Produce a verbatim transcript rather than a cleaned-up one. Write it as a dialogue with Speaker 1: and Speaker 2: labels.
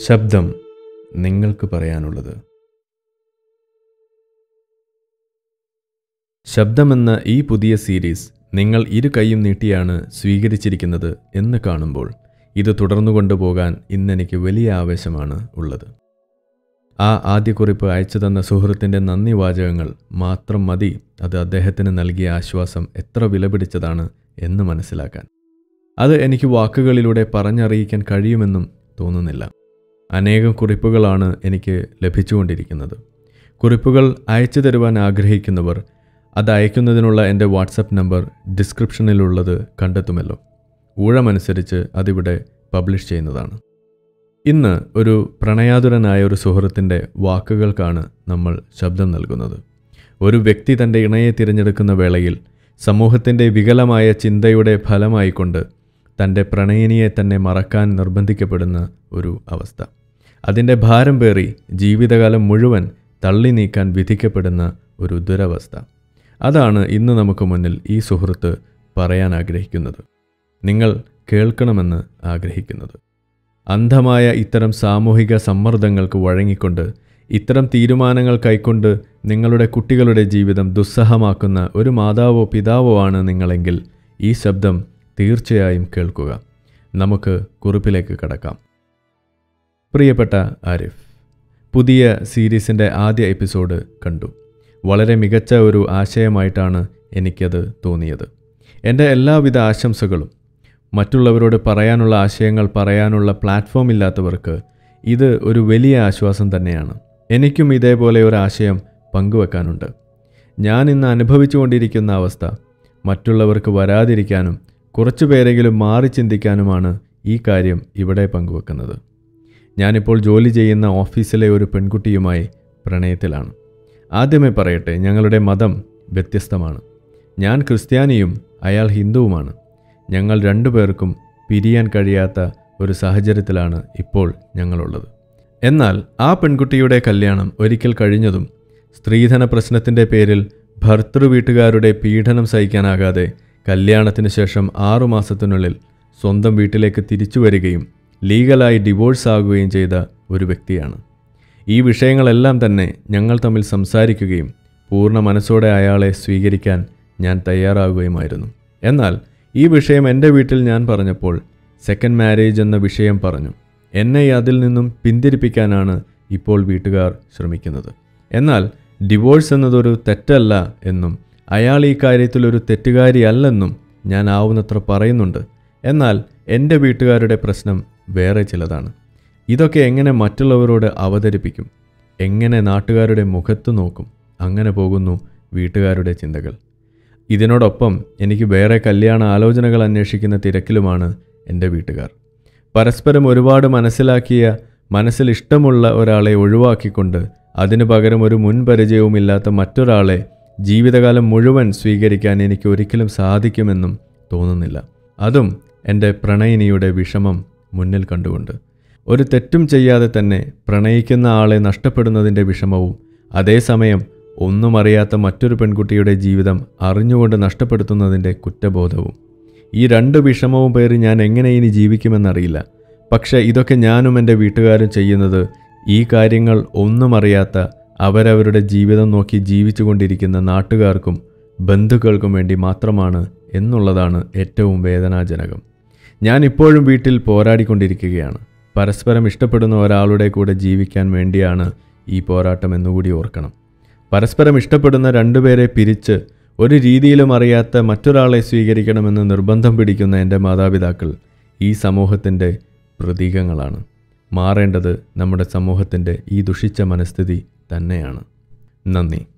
Speaker 1: ശബ്ദം നിങ്ങൾക്ക് പറയാനുള്ളത്. ശബ്ദമെന്ന ഈ പുതിയ സീരീസ് നിങ്ങൾ ഇരു കൈയും നീട്ടിയാണ് സ്വീകരിച്ചിരിക്കുന്നത് എന്ന് കാണുമ്പോൾ ഇത് തുടർന്നു കൊണ്ടുപോകാൻ ഇന്നെനിക്ക് വലിയ ആവേശമാണ് ഉള്ളത്. ആ ആദ്യ കുറിപ്പ് അയച്ചു തന്ന സുഹൃത്തിൻ്റെ നന്ദി വാചകങ്ങൾ മാത്രം മതി അത് അദ്ദേഹത്തിന് നൽകിയ ആശ്വാസം എത്ര വിലപിടിച്ചതാണ് എന്ന് മനസ്സിലാക്കാൻ. അത് എനിക്ക് വാക്കുകളിലൂടെ പറഞ്ഞറിയിക്കാൻ കഴിയുമെന്നും തോന്നുന്നില്ല. അനേകം കുറിപ്പുകളാണ് എനിക്ക് ലഭിച്ചുകൊണ്ടിരിക്കുന്നത്. കുറിപ്പുകൾ അയച്ചു തരുവാൻ ആഗ്രഹിക്കുന്നവർ അത് അയക്കുന്നതിനുള്ള എൻ്റെ വാട്സപ്പ് നമ്പർ ഡിസ്ക്രിപ്ഷനിലുള്ളത് കണ്ടെത്തുമല്ലോ. ഊഴമനുസരിച്ച് അതിവിടെ പബ്ലിഷ് ചെയ്യുന്നതാണ്. ഇന്ന് ഒരു പ്രണയാതുരനായ ഒരു സുഹൃത്തിൻ്റെ വാക്കുകൾക്കാണ് നമ്മൾ ശബ്ദം നൽകുന്നത്. ഒരു വ്യക്തി തൻ്റെ ഇണയെ തിരഞ്ഞെടുക്കുന്ന വേളയിൽ സമൂഹത്തിൻ്റെ വികലമായ ചിന്തയുടെ ഫലമായിക്കൊണ്ട് തൻ്റെ പ്രണയിനിയെ തന്നെ മറക്കാൻ നിർബന്ധിക്കപ്പെടുന്ന ഒരു അവസ്ഥ. അതിൻ്റെ ഭാരം പേറി ജീവിതകാലം മുഴുവൻ തള്ളി നീക്കാൻ വിധിക്കപ്പെടുന്ന ഒരു ദുരവസ്ഥ. അതാണ് ഇന്ന് നമുക്ക് മുന്നിൽ ഈ സുഹൃത്ത് പറയാൻ ആഗ്രഹിക്കുന്നത്, നിങ്ങൾ കേൾക്കണമെന്ന് ആഗ്രഹിക്കുന്നത്. അന്ധമായ ഇത്തരം സാമൂഹിക സമ്മർദ്ദങ്ങൾക്ക് വഴങ്ങിക്കൊണ്ട് ഇത്തരം തീരുമാനങ്ങൾ കൈക്കൊണ്ട് നിങ്ങളുടെ കുട്ടികളുടെ ജീവിതം ദുസ്സഹമാക്കുന്ന ഒരു മാതാവോ പിതാവോ ആണ് നിങ്ങളെങ്കിൽ ഈ ശബ്ദം തീർച്ചയായും കേൾക്കുക. നമുക്ക് കുറിപ്പിലേക്ക് കടക്കാം. പ്രിയപ്പെട്ട ആരിഫ്, പുതിയ സീരീസിൻ്റെ ആദ്യ എപ്പിസോഡ് കണ്ടു. വളരെ മികച്ച ഒരു ആശയമായിട്ടാണ് എനിക്കത് തോന്നിയത്. എൻ്റെ എല്ലാവിധ ആശംസകളും. മറ്റുള്ളവരോട് പറയാനുള്ള ആശയങ്ങൾ പറയാനുള്ള പ്ലാറ്റ്ഫോം ഇല്ലാത്തവർക്ക് ഇത് ഒരു വലിയ ആശ്വാസം തന്നെയാണ്. എനിക്കും ഇതേപോലെ ഒരു ആശയം പങ്കുവെക്കാനുണ്ട്. ഞാൻ ഇന്ന് അനുഭവിച്ചുകൊണ്ടിരിക്കുന്ന അവസ്ഥ മറ്റുള്ളവർക്ക് വരാതിരിക്കാനും കുറച്ചു പേരെങ്കിലും മാറി ചിന്തിക്കാനുമാണ് ഈ കാര്യം ഇവിടെ പങ്കുവെക്കുന്നത്. ഞാനിപ്പോൾ ജോലി ചെയ്യുന്ന ഓഫീസിലെ ഒരു പെൺകുട്ടിയുമായി പ്രണയത്തിലാണ്. ആദ്യമേ പറയട്ടെ, ഞങ്ങളുടെ മതം വ്യത്യസ്തമാണ്. ഞാൻ ക്രിസ്ത്യാനിയും അയാൾ ഹിന്ദുവുമാണ്. ഞങ്ങൾ രണ്ടുപേർക്കും പിരിയാൻ കഴിയാത്ത ഒരു സാഹചര്യത്തിലാണ് ഇപ്പോൾ ഞങ്ങളുള്ളത്. എന്നാൽ ആ പെൺകുട്ടിയുടെ കല്യാണം ഒരിക്കൽ കഴിഞ്ഞതും സ്ത്രീധന പ്രശ്നത്തിൻ്റെ പേരിൽ ഭർത്തൃ വീട്ടുകാരുടെ പീഡനം സഹിക്കാനാകാതെ കല്യാണത്തിന് ശേഷം ആറുമാസത്തിനുള്ളിൽ സ്വന്തം വീട്ടിലേക്ക് തിരിച്ചു വരികയും ലീഗലായി ഡിവോഴ്സ് ആകുകയും ചെയ്ത ഒരു വ്യക്തിയാണ്. ഈ വിഷയങ്ങളെല്ലാം തന്നെ ഞങ്ങൾ തമ്മിൽ സംസാരിക്കുകയും പൂർണ്ണ മനസ്സോടെ അയാളെ സ്വീകരിക്കാൻ ഞാൻ തയ്യാറാകുകയുമായിരുന്നു. എന്നാൽ ഈ വിഷയം എൻ്റെ വീട്ടിൽ ഞാൻ പറഞ്ഞപ്പോൾ സെക്കൻഡ് മാരേജ് എന്ന വിഷയം പറഞ്ഞു. എന്നെ അതിൽ നിന്നും പിന്തിരിപ്പിക്കാനാണ് ഇപ്പോൾ വീട്ടുകാർ ശ്രമിക്കുന്നത്. എന്നാൽ ഡിവോഴ്സ് എന്നതൊരു തെറ്റല്ല എന്നും അയാൾ ഈ കാര്യത്തിലൊരു തെറ്റുകാരിയല്ലെന്നും ഞാൻ ആവുന്നത്ര പറയുന്നുണ്ട്. എന്നാൽ എൻ്റെ വീട്ടുകാരുടെ പ്രശ്നം വേറെ ചിലതാണ്. ഇതൊക്കെ എങ്ങനെ മറ്റുള്ളവരോട് അവതരിപ്പിക്കും? എങ്ങനെ നാട്ടുകാരുടെ മുഖത്ത് നോക്കും? അങ്ങനെ പോകുന്നു വീട്ടുകാരുടെ ചിന്തകൾ. ഇതിനോടൊപ്പം എനിക്ക് വേറെ കല്യാണ ആലോചനകൾ അന്വേഷിക്കുന്ന തിരക്കിലുമാണ് എൻ്റെ വീട്ടുകാർ. പരസ്പരം ഒരുപാട് മനസ്സിലാക്കിയ, മനസ്സിൽ ഇഷ്ടമുള്ള ഒരാളെ ഒഴിവാക്കിക്കൊണ്ട് അതിനു പകരം ഒരു മുൻപരിചയവുമില്ലാത്ത മറ്റൊരാളെ ജീവിതകാലം മുഴുവൻ സ്വീകരിക്കാൻ എനിക്ക് ഒരിക്കലും സാധിക്കുമെന്നും തോന്നുന്നില്ല. അതും എൻ്റെ പ്രണയിനിയുടെ വിഷമം മുന്നിൽ കണ്ടുകൊണ്ട്. ഒരു തെറ്റും ചെയ്യാതെ തന്നെ പ്രണയിക്കുന്ന ആളെ നഷ്ടപ്പെടുന്നതിൻ്റെ വിഷമവും അതേസമയം ഒന്നും അറിയാത്ത മറ്റൊരു പെൺകുട്ടിയുടെ ജീവിതം അറിഞ്ഞുകൊണ്ട് നഷ്ടപ്പെടുത്തുന്നതിൻ്റെ കുറ്റബോധവും. ഈ രണ്ട് വിഷമവും പേറി ഞാൻ എങ്ങനെ ഇനി ജീവിക്കുമെന്നറിയില്ല. പക്ഷേ ഇതൊക്കെ ഞാനും എൻ്റെ വീട്ടുകാരും ചെയ്യുന്നത് ഈ കാര്യങ്ങൾ ഒന്നും അറിയാത്ത അവരവരുടെ ജീവിതം നോക്കി ജീവിച്ചു കൊണ്ടിരിക്കുന്ന നാട്ടുകാർക്കും ബന്ധുക്കൾക്കും വേണ്ടി മാത്രമാണ് എന്നുള്ളതാണ് ഏറ്റവും വേദനാജനകം. ഞാൻ ഇപ്പോഴും വീട്ടിൽ പോരാടിക്കൊണ്ടിരിക്കുകയാണ്. പരസ്പരം ഇഷ്ടപ്പെടുന്ന ഒരാളുടെ കൂടെ ജീവിക്കാൻ വേണ്ടിയാണ് ഈ പോരാട്ടം എന്നുകൂടി ഓർക്കണം. പരസ്പരം ഇഷ്ടപ്പെടുന്ന രണ്ടുപേരെ പിരിച്ച് ഒരു രീതിയിലും അറിയാത്ത മറ്റൊരാളെ സ്വീകരിക്കണമെന്ന് നിർബന്ധം പിടിക്കുന്ന എൻ്റെ മാതാപിതാക്കൾ ഈ സമൂഹത്തിൻ്റെ പ്രതീകങ്ങളാണ്. മാറേണ്ടത് നമ്മുടെ സമൂഹത്തിൻ്റെ ഈ ദുഷിച്ച മനസ്ഥിതി തന്നെയാണ്. നന്ദി.